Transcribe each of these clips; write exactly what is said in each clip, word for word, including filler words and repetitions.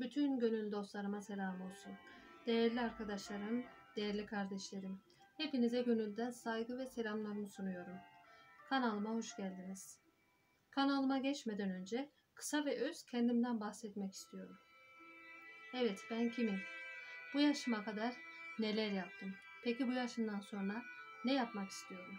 Bütün gönül dostlarıma selam olsun. Değerli arkadaşlarım, değerli kardeşlerim, hepinize gönülden saygı ve selamlarımı sunuyorum. Kanalıma hoş geldiniz. Kanalıma geçmeden önce kısa ve öz kendimden bahsetmek istiyorum. Evet, ben kimim? Bu yaşıma kadar neler yaptım? Peki bu yaşından sonra ne yapmak istiyorum?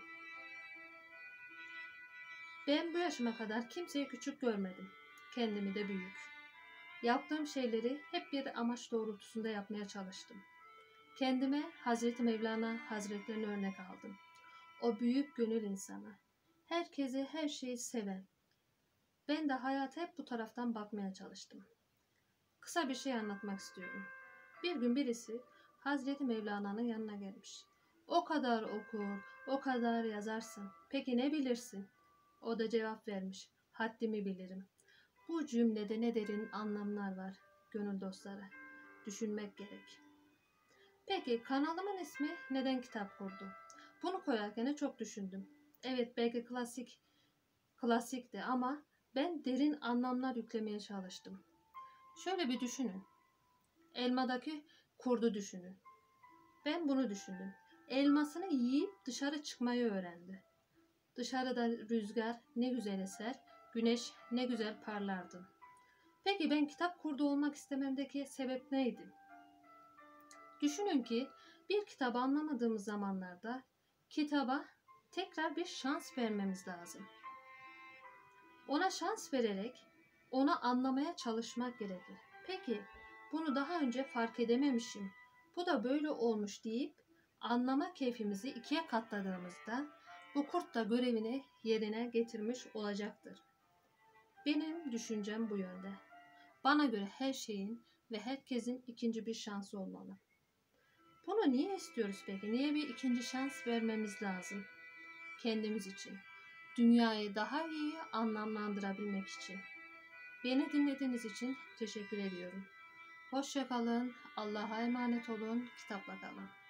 Ben bu yaşıma kadar kimseyi küçük görmedim. Kendimi de büyük. Yaptığım şeyleri hep bir amaç doğrultusunda yapmaya çalıştım. Kendime Hazreti Mevlana Hazretlerini örnek aldım. O büyük gönül insanı. Herkesi, her şeyi seven. Ben de hayata hep bu taraftan bakmaya çalıştım. Kısa bir şey anlatmak istiyorum. Bir gün birisi Hazreti Mevlana'nın yanına gelmiş. O kadar okur, o kadar yazarsın. Peki ne bilirsin? O da cevap vermiş. Haddimi bilirim. Bu cümlede ne derin anlamlar var gönül dostları. Düşünmek gerek. Peki kanalımın ismi neden Kitap Kurdu? Bunu koyarken de çok düşündüm. Evet, belki klasik klasikti ama ben derin anlamlar yüklemeye çalıştım. Şöyle bir düşünün. Elmadaki kurdu düşünün. Ben bunu düşündüm. Elmasını yiyip dışarı çıkmayı öğrendi. Dışarıda rüzgar ne güzel eser, güneş ne güzel parlardı. Peki ben kitap kurdu olmak istememdeki sebep neydi? Düşünün ki bir kitabı anlamadığımız zamanlarda kitaba tekrar bir şans vermemiz lazım. Ona şans vererek onu anlamaya çalışmak gerekir. Peki bunu daha önce fark edememişim, bu da böyle olmuş deyip anlama keyfimizi ikiye katladığımızda bu kurt da görevini yerine getirmiş olacaktır. Benim düşüncem bu yönde. Bana göre her şeyin ve herkesin ikinci bir şansı olmalı. Bunu niye istiyoruz peki? Niye bir ikinci şans vermemiz lazım? Kendimiz için. Dünyayı daha iyi anlamlandırabilmek için. Beni dinlediğiniz için teşekkür ediyorum. Hoşça kalın. Allah'a emanet olun. Kitapla kalın.